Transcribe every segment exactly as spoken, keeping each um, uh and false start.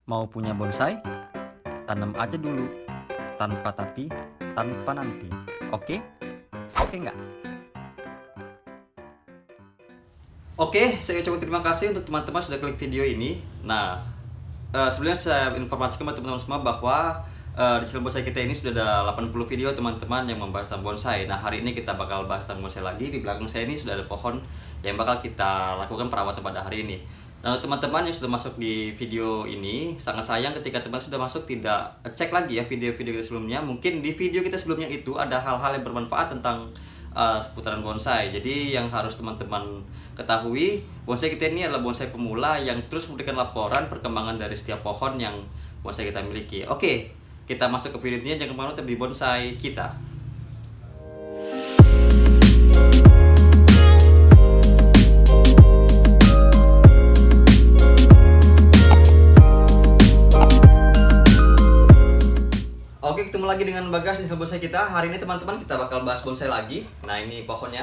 Mau punya bonsai? Tanam aja dulu, tanpa tapi, tanpa nanti. Oke? Oke nggak? Oke, saya ucapkan terima kasih untuk teman-teman sudah klik video ini. Nah, uh, sebelumnya saya informasikan kepada teman-teman semua bahwa uh, di channel bonsai kita ini sudah ada delapan puluh video teman-teman yang membahas tentang bonsai. Nah, hari ini kita bakal bahas tentang bonsai lagi. Di belakang saya ini sudah ada pohon yang bakal kita lakukan perawatan pada hari ini. Nah, teman-teman yang sudah masuk di video ini, sangat sayang ketika teman sudah masuk tidak cek lagi ya video-video kita sebelumnya. Mungkin di video kita sebelumnya itu ada hal-hal yang bermanfaat tentang uh, seputaran bonsai. Jadi yang harus teman-teman ketahui, bonsai kita ini adalah bonsai pemula yang terus memberikan laporan perkembangan dari setiap pohon yang bonsai kita miliki. Oke, kita masuk ke video ini. Jangan kemana-mana, tetap di bonsai kita. Oke, ketemu lagi dengan Bagas di channel bonsai kita. Hari ini teman-teman kita bakal bahas bonsai lagi. Nah, ini pohonnya.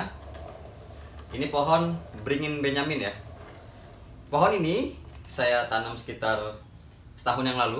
Ini pohon beringin Benyamin ya. Pohon ini saya tanam sekitar setahun yang lalu.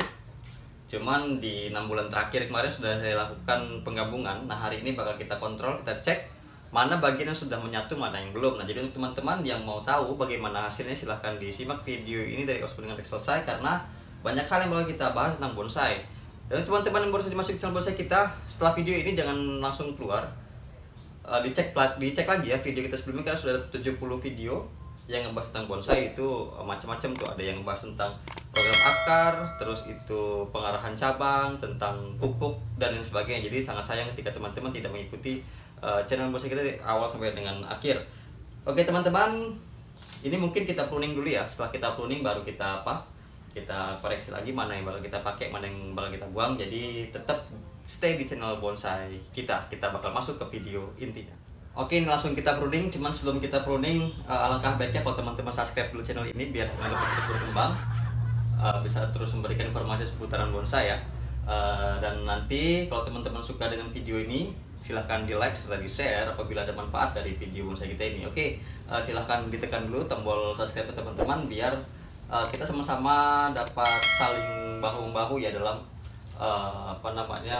Cuman di enam bulan terakhir kemarin sudah saya lakukan penggabungan. Nah, hari ini bakal kita kontrol, kita cek mana bagian yang sudah menyatu, mana yang belum. Nah, jadi untuk teman-teman yang mau tahu bagaimana hasilnya, silahkan disimak video ini dari awal dengan selesai, karena banyak hal yang bakal kita bahas tentang bonsai. Dan teman-teman yang baru saja masuk ke channel bonsai kita, setelah video ini jangan langsung keluar. Uh, dicek dicek lagi ya video kita sebelumnya, karena sudah ada tujuh puluh video yang ngebahas tentang bonsai. Itu uh, macam-macam tuh, ada yang ngebahas tentang program akar, terus itu pengarahan cabang, tentang pupuk dan lain sebagainya. Jadi sangat sayang ketika teman-teman tidak mengikuti uh, channel bonsai kita dari awal sampai dengan akhir. Oke teman-teman, ini mungkin kita pruning dulu ya. Setelah kita pruning baru kita apa? Kita koreksi lagi mana yang bakal kita pakai, mana yang bakal kita buang. Jadi tetap stay di channel bonsai kita. Kita bakal masuk ke video intinya. Oke, ini langsung kita pruning. Cuman sebelum kita pruning, uh, alangkah baiknya kalau teman-teman subscribe dulu channel ini biar channel terus berkembang, uh, bisa terus memberikan informasi seputaran bonsai ya. Uh, dan nanti kalau teman-teman suka dengan video ini, silahkan di like serta di share apabila ada manfaat dari video bonsai kita ini. Oke, uh, silahkan ditekan dulu tombol subscribe teman-teman biar uh, kita sama-sama dapat saling bahu-membahu ya dalam uh, apa namanya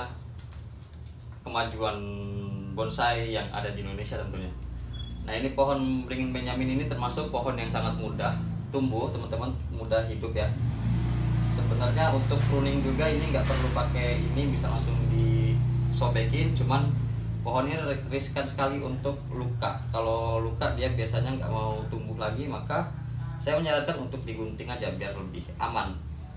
kemajuan bonsai yang ada di Indonesia tentunya. Nah, ini pohon beringin Benyamin ini termasuk pohon yang sangat mudah tumbuh teman-teman, mudah hidup ya. Sebenarnya untuk pruning juga ini nggak perlu pakai ini, bisa langsung disobekin. Cuman pohon ini riskan sekali untuk luka. Kalau luka dia biasanya nggak mau tumbuh lagi, maka saya menyarankan untuk digunting aja biar lebih aman.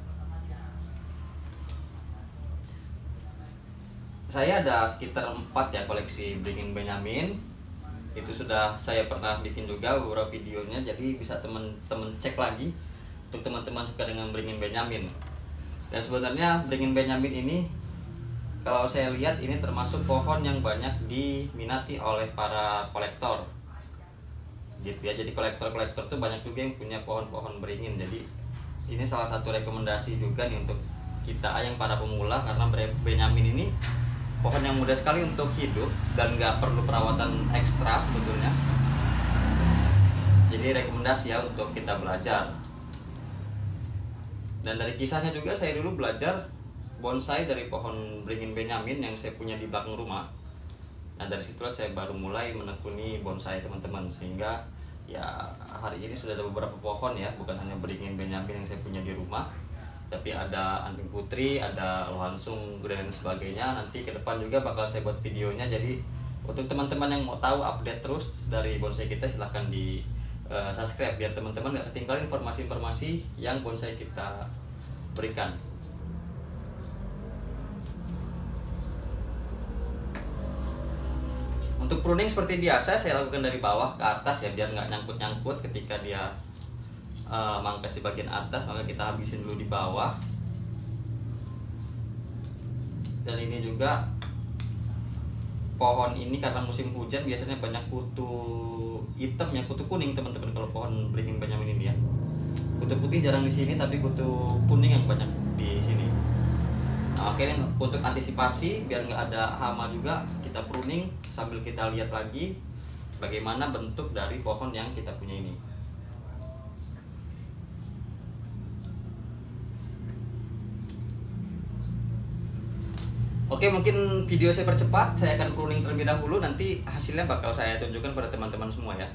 Saya ada sekitar empat ya koleksi beringin Benyamin. Itu sudah saya pernah bikin juga beberapa videonya, jadi bisa teman-teman cek lagi untuk teman-teman suka dengan beringin Benyamin. Dan sebenarnya beringin Benyamin ini kalau saya lihat ini termasuk pohon yang banyak diminati oleh para kolektor. Gitu ya. Jadi kolektor-kolektor tuh banyak juga yang punya pohon-pohon beringin. Jadi ini salah satu rekomendasi juga nih untuk kita yang para pemula, karena Benyamin ini pohon yang mudah sekali untuk hidup dan nggak perlu perawatan ekstra sebetulnya. Jadi rekomendasi ya untuk kita belajar. Dan dari kisahnya juga saya dulu belajar bonsai dari pohon beringin Benyamin yang saya punya di belakang rumah. Nah, dari situlah saya baru mulai menekuni bonsai teman-teman, sehingga ya hari ini sudah ada beberapa pohon ya, bukan hanya beringin Benyamin yang saya punya di rumah, tapi ada anting putri, ada lohansung dan sebagainya. Nanti ke depan juga bakal saya buat videonya. Jadi untuk teman-teman yang mau tahu update terus dari bonsai kita, silahkan di uh, subscribe biar teman-teman gak ketinggalan informasi-informasi yang bonsai kita berikan. Untuk pruning seperti biasa saya lakukan dari bawah ke atas ya, biar nggak nyangkut-nyangkut ketika dia Uh, mangkas di bagian atas, maka kita habisin dulu di bawah. Dan ini juga pohon ini karena musim hujan biasanya banyak kutu hitam ya, kutu kuning teman-teman. Kalau pohon beringin Benyamin ini ya, kutu putih jarang di sini, tapi kutu kuning yang banyak di sini. Nah, oke, ini untuk antisipasi biar nggak ada hama juga, kita pruning sambil kita lihat lagi bagaimana bentuk dari pohon yang kita punya ini. Oke, mungkin video saya percepat, saya akan pruning terlebih dahulu, nanti hasilnya bakal saya tunjukkan pada teman-teman semua ya.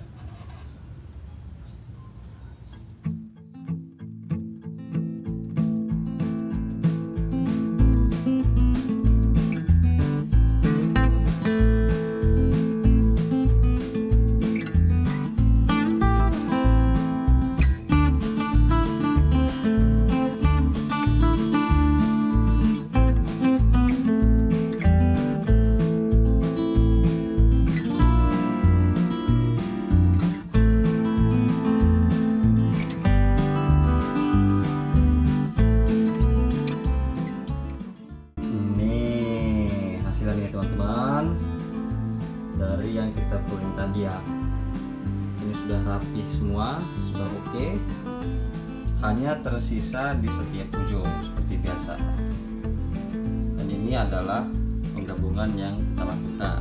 Nih teman-teman, dari yang kita pruning tadi ya, ini sudah rapi semua, sudah oke, hanya tersisa di setiap ujung seperti biasa. Dan ini adalah penggabungan yang kita lakukan.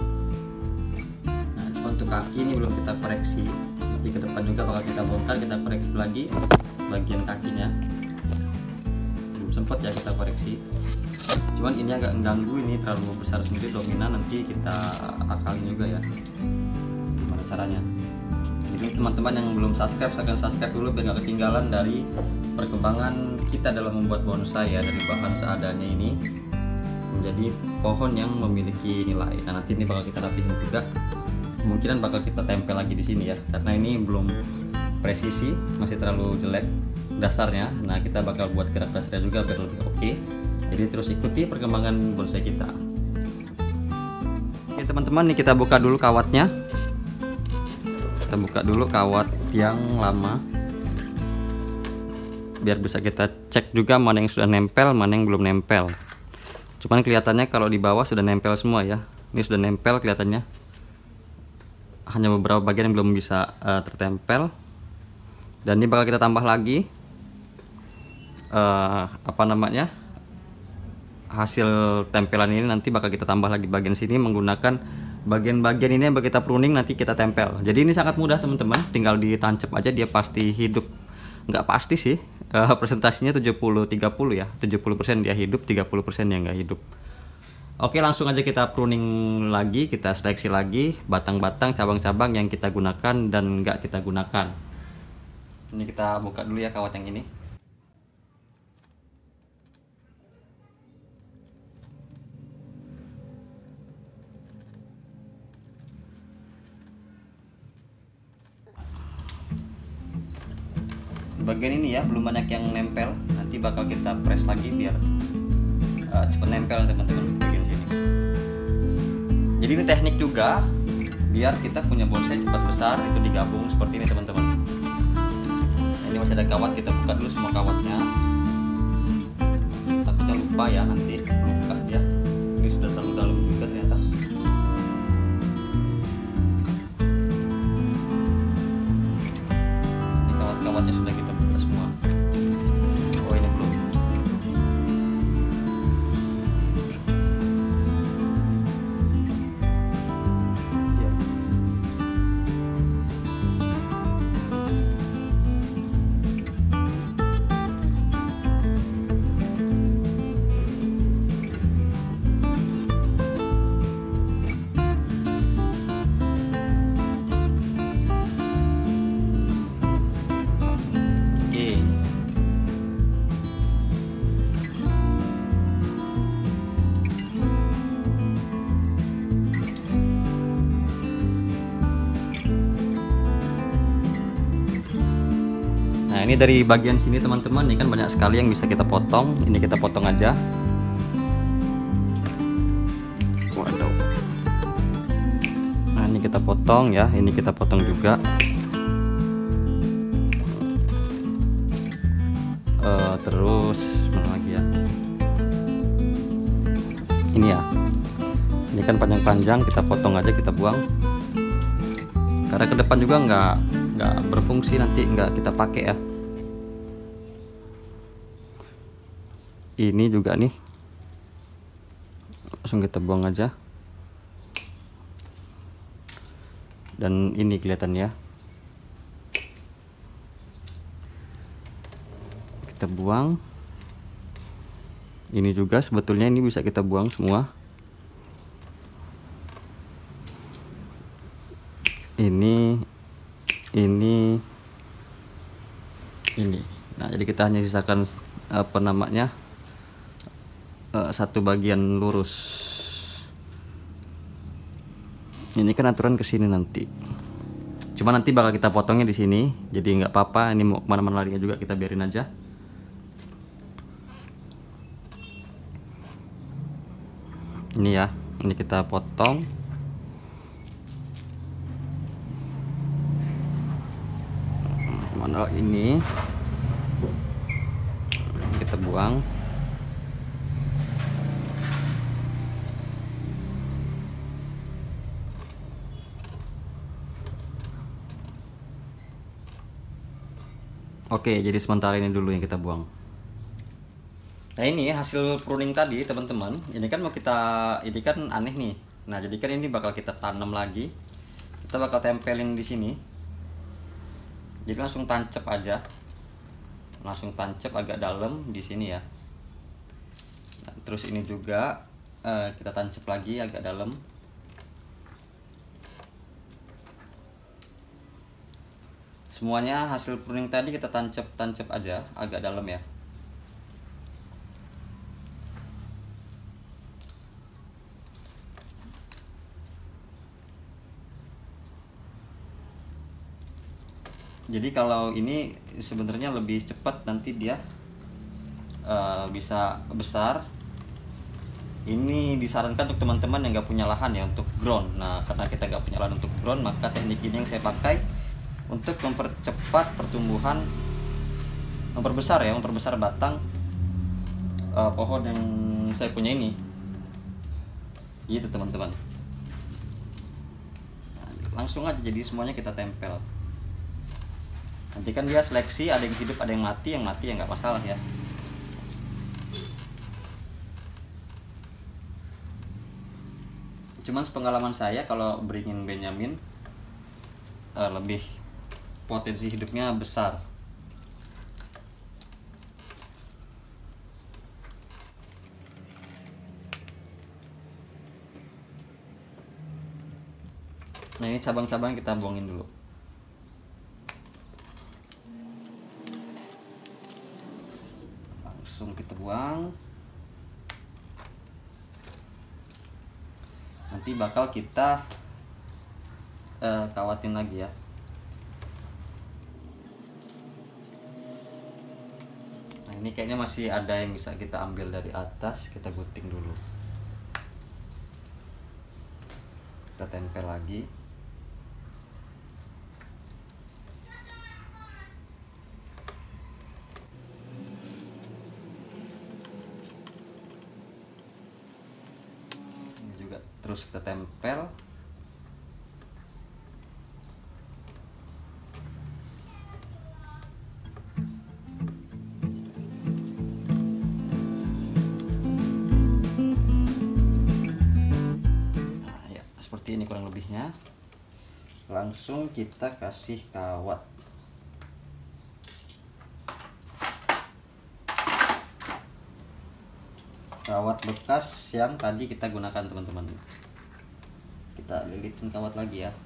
Nah, cuma untuk kaki ini belum kita koreksi, nanti ke depan juga bakal kita bongkar, kita koreksi lagi bagian kakinya. Belum sempat ya kita koreksi, cuman ini agak mengganggu, ini terlalu besar sendiri dominan, nanti kita akalin juga ya gimana caranya. Jadi teman-teman yang belum subscribe, silahkan subscribe dulu biar gak ketinggalan dari perkembangan kita dalam membuat bonsai ya, dari bahan seadanya ini menjadi pohon yang memiliki nilai. Nah, nanti ini bakal kita rapihin juga, kemungkinan bakal kita tempel lagi di sini ya, karena ini belum presisi, masih terlalu jelek dasarnya. Nah, kita bakal buat gerak dasarnya juga biar lebih oke. Jadi terus ikuti perkembangan bonsai kita. Oke teman-teman, nih kita buka dulu kawatnya. Kita buka dulu kawat yang lama, biar bisa kita cek juga mana yang sudah nempel, mana yang belum nempel. Cuman kelihatannya kalau di bawah sudah nempel semua ya. Ini sudah nempel kelihatannya. Hanya beberapa bagian yang belum bisa uh, tertempel. Dan ini bakal kita tambah lagi uh, apa namanya? hasil tempelan ini, nanti bakal kita tambah lagi bagian sini menggunakan bagian-bagian ini yang kita pruning, nanti kita tempel. Jadi ini sangat mudah teman-teman, tinggal ditancap aja, dia pasti hidup. Nggak pasti sih, uh, presentasinya tujuh puluh tiga puluh ya, tujuh puluh persen dia hidup, tiga puluh persen yang nggak hidup. Oke, langsung aja kita pruning lagi, kita seleksi lagi batang-batang, cabang-cabang yang kita gunakan dan nggak kita gunakan. Ini kita buka dulu ya kawat yang ini. Bagian ini ya belum banyak yang nempel, nanti bakal kita press lagi biar uh, cepet nempel teman-teman bagian sini. Jadi ini teknik juga biar kita punya bonsai cepat besar, itu digabung seperti ini teman-teman. Nah, ini masih ada kawat, kita buka dulu semua kawatnya. Takutnya lupa ya, nanti lupa dia. Ini sudah terlalu dalam juga ternyata. Ini kawat-kawatnya sudah kita buka semua. Oh, ini belum. Ya. Nah, ini dari bagian sini teman-teman, ini kan banyak sekali yang bisa kita potong. Ini kita potong aja. Waduh. Nah, ini kita potong ya, ini kita potong juga. Uh, terus mana lagi ya? Ini ya. Ini kan panjang-panjang, kita potong aja, kita buang. Karena ke depan juga nggak nggak berfungsi, nanti nggak kita pakai ya. Ini juga nih, langsung kita buang aja. Dan ini kelihatan ya, kita buang. Ini juga sebetulnya ini bisa kita buang semua. Ini, ini, ini. Nah, jadi kita hanya sisakan apa namanya uh, satu bagian lurus. Ini kan aturan ke sini nanti. Cuma nanti bakal kita potongnya di sini, jadi nggak apa-apa. Ini mau kemana-mana larinya juga kita biarin aja. Ini ya, ini kita potong. Mana ini? Kita buang. Oke, jadi sementara ini dulu yang kita buang. Nah, ini hasil pruning tadi, teman-teman. Ini kan mau kita, ini kan aneh nih. Nah, jadi kan ini bakal kita tanam lagi. Kita bakal tempelin di sini. Jadi langsung tancap aja. Langsung tancap agak dalam di sini ya. Nah, terus ini juga eh, kita tancap lagi agak dalam. Semuanya hasil pruning tadi kita tancap-tancap aja agak dalam ya. Jadi kalau ini sebenarnya lebih cepat, nanti dia uh, bisa besar. Ini disarankan untuk teman-teman yang nggak punya lahan ya, untuk ground. Nah, karena kita nggak punya lahan untuk ground, maka teknik ini yang saya pakai untuk mempercepat pertumbuhan, memperbesar ya, memperbesar batang uh, pohon yang saya punya ini. Gitu teman-teman. Nah, langsung aja, jadi semuanya kita tempel. Nanti kan dia seleksi, ada yang hidup, ada yang mati. Yang mati ya nggak masalah ya. Cuman sepengalaman saya, kalau beringin Benyamin uh, lebih potensi hidupnya besar. Nah, ini cabang-cabang kita buangin dulu. Langsung kita buang. Nanti bakal kita uh, kawatin lagi ya. Nah, ini kayaknya masih ada yang bisa kita ambil dari atas, kita gunting dulu. Kita tempel lagi. Ini juga terus kita tempel. Ini kurang lebihnya. Langsung kita kasih kawat. Kawat bekas yang tadi kita gunakan teman-teman. Kita lilitin kawat lagi ya.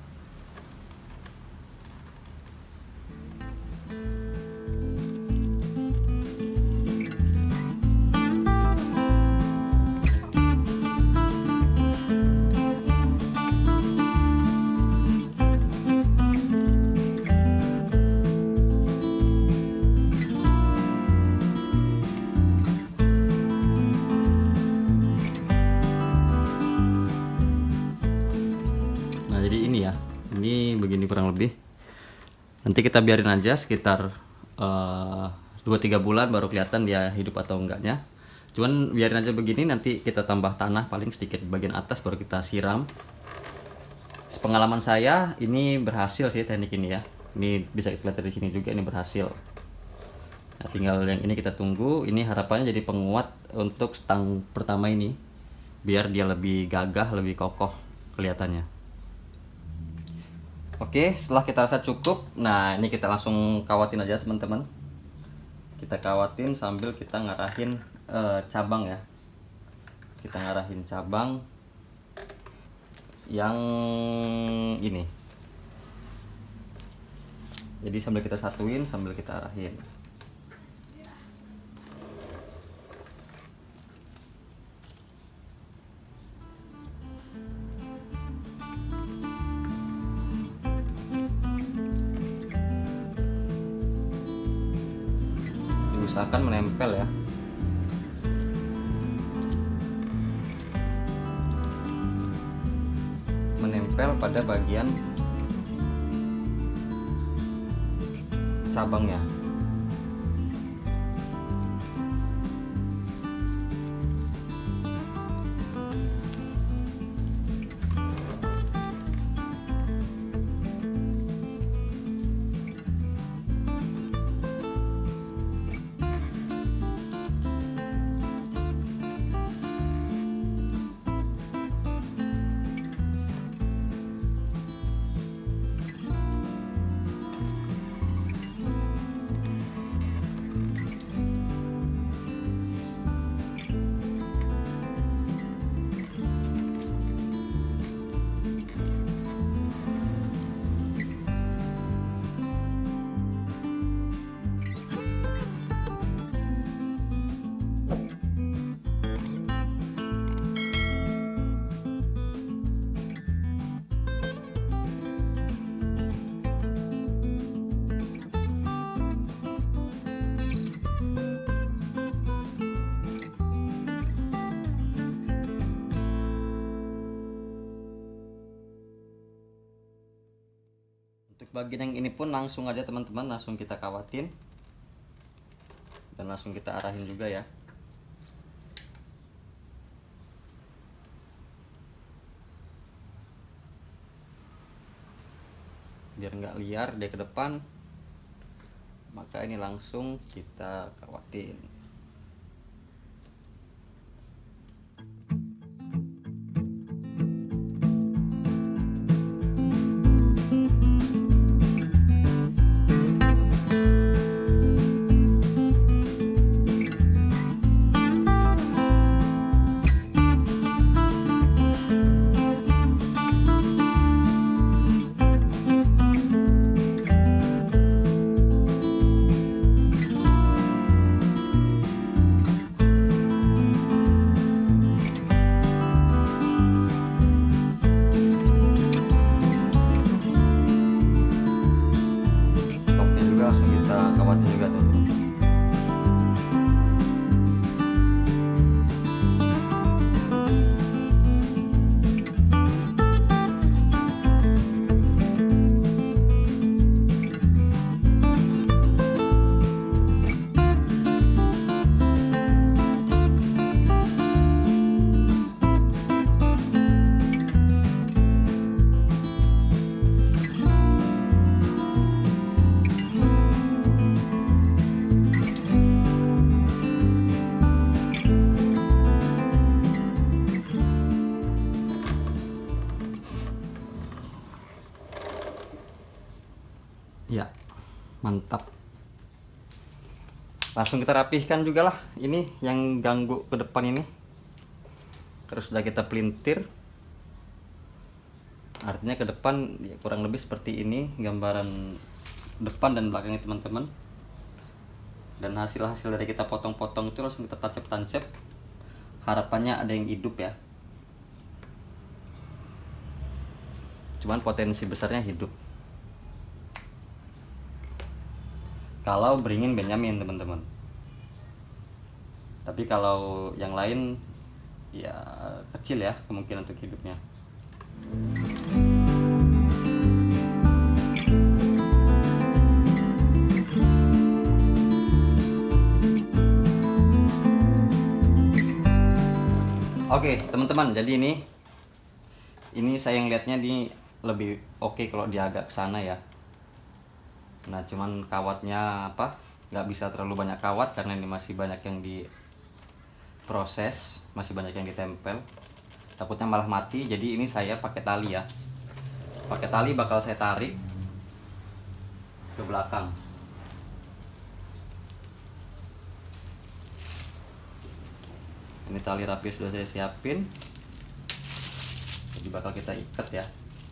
Ini begini kurang lebih. Nanti kita biarin aja sekitar dua tiga bulan baru kelihatan dia hidup atau enggaknya. Cuman biarin aja begini, nanti kita tambah tanah paling sedikit bagian atas, baru kita siram. Sepengalaman saya ini berhasil sih teknik ini ya. Ini bisa kita lihat dari sini juga, ini berhasil. Nah, tinggal yang ini kita tunggu. Ini harapannya jadi penguat untuk stang pertama ini, biar dia lebih gagah, lebih kokoh kelihatannya. Oke, setelah kita rasa cukup, nah ini kita langsung kawatin aja teman-teman. Kita kawatin sambil kita ngarahin uh, cabang ya. Kita ngarahin cabang yang ini. Jadi sambil kita satuin, sambil kita arahin. Diusahakan menempel ya. Menempel pada bagian cabangnya. Untuk bagian yang ini pun langsung aja teman-teman, langsung kita kawatin dan langsung kita arahin juga ya. Biar nggak liar dia ke depan, maka ini langsung kita kawatin. Ya, mantap. Langsung kita rapihkan juga lah ini yang ganggu ke depan ini. Terus sudah kita pelintir. Artinya ke depan ya kurang lebih seperti ini gambaran depan dan belakangnya teman-teman. Dan hasil-hasil dari kita potong-potong itu langsung kita tancap-tancap. Harapannya ada yang hidup ya. Cuman potensi besarnya hidup. Kalau beringin Benyamin teman-teman. Tapi kalau yang lain ya kecil ya kemungkinan untuk hidupnya. Oke teman-teman, jadi ini ini saya ngeliatnya di lebih oke kalau dia agak ke sana ya. Nah cuman kawatnya apa nggak bisa terlalu banyak kawat karena ini masih banyak yang diproses, masih banyak yang ditempel, takutnya malah mati. Jadi ini saya pakai tali ya, pakai tali bakal saya tarik ke belakang. Ini tali rapi sudah saya siapin, jadi bakal kita ikat ya.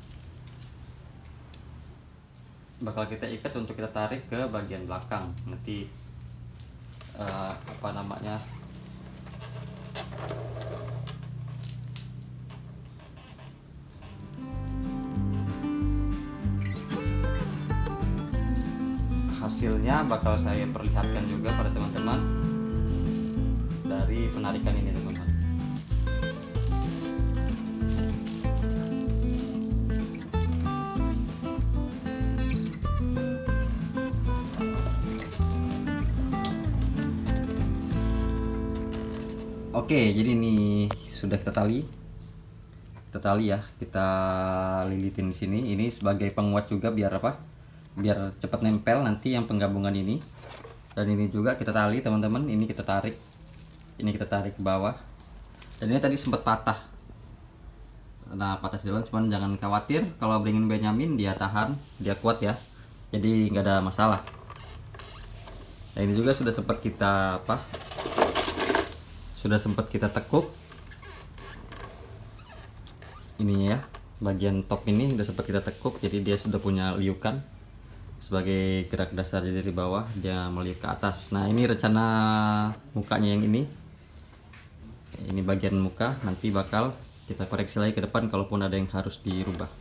Bakal kita ikat untuk kita tarik ke bagian belakang. Nanti uh, apa namanya, hasilnya bakal saya perlihatkan juga pada teman-teman dari penarikan ini teman-teman. Oke, jadi ini sudah kita tali, kita tali ya, kita lilitin di sini. Ini sebagai penguat juga biar apa? Biar cepat nempel nanti yang penggabungan ini. Dan ini juga kita tali teman-teman. Ini kita tarik, ini kita tarik ke bawah. Dan ini tadi sempat patah. Nah patah di dalam, cuman jangan khawatir. Kalau beringin Benyamin dia tahan, dia kuat ya. Jadi nggak ada masalah. Nah ini juga sudah sempat kita apa? Sudah sempat kita tekuk ininya ya, bagian top ini sudah sempat kita tekuk, jadi dia sudah punya liukan sebagai gerak dasar. Jadi dari bawah dia meliuk ke atas. Nah ini rencana mukanya yang ini, ini bagian muka, nanti bakal kita koreksi lagi ke depan kalaupun ada yang harus dirubah.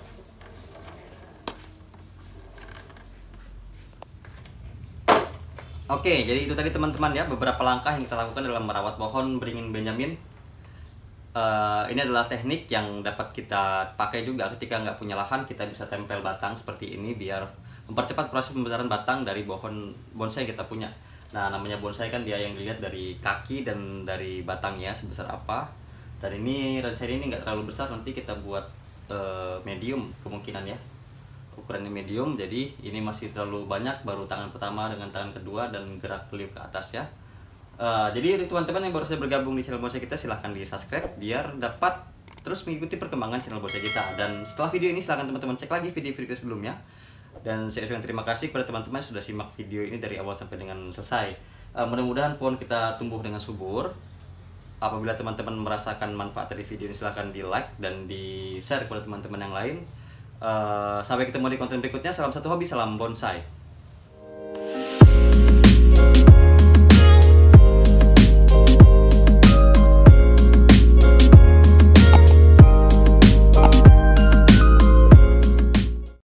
Oke, jadi itu tadi teman-teman ya, beberapa langkah yang kita lakukan dalam merawat pohon beringin Benyamin. Uh, ini adalah teknik yang dapat kita pakai juga ketika nggak punya lahan. Kita bisa tempel batang seperti ini biar mempercepat proses pembesaran batang dari pohon bonsai yang kita punya. Nah, namanya bonsai kan dia yang dilihat dari kaki dan dari batangnya sebesar apa. Dan ini rencana ini nggak terlalu besar, nanti kita buat uh, medium kemungkinan ya. Ukurannya medium, jadi ini masih terlalu banyak, baru tangan pertama dengan tangan kedua dan gerak beliau ke atas ya. Uh, jadi teman-teman yang baru saja bergabung di channel bonsai kita, silahkan di subscribe biar dapat terus mengikuti perkembangan channel bonsai kita. Dan setelah video ini silahkan teman-teman cek lagi video-video sebelumnya. Dan saya ucapkan terima kasih kepada teman-teman sudah simak video ini dari awal sampai dengan selesai. Uh, mudah-mudahan pohon kita tumbuh dengan subur. Apabila teman-teman merasakan manfaat dari video ini, silahkan di like dan di share kepada teman-teman yang lain. Uh, sampai ketemu di konten berikutnya. Salam satu hobi, salam bonsai.